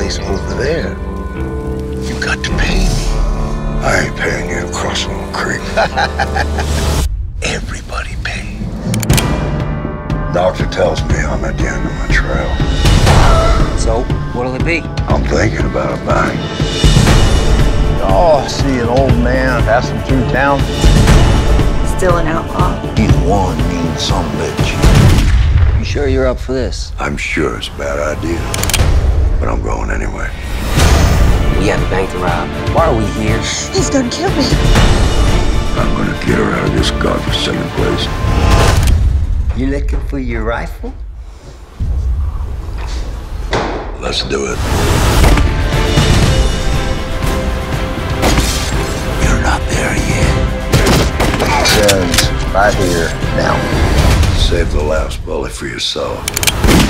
place over there. You got to pay me. I ain't paying you to cross no creek. Everybody pay. Doctor tells me I'm at the end of my trail. So, what'll it be? I'm thinking about a bank. Oh, I see an old man passing through town. Still an outlaw. He's one mean son of a bitch. You sure you're up for this? I'm sure it's a bad idea, but I'm going anyway. We have a bank to rob. Why are we here? He's gonna kill me. I'm gonna get her out of this godforsaken place. You looking for your rifle? Let's do it. You're not there yet. Says right here now. Save the last bullet for your soul.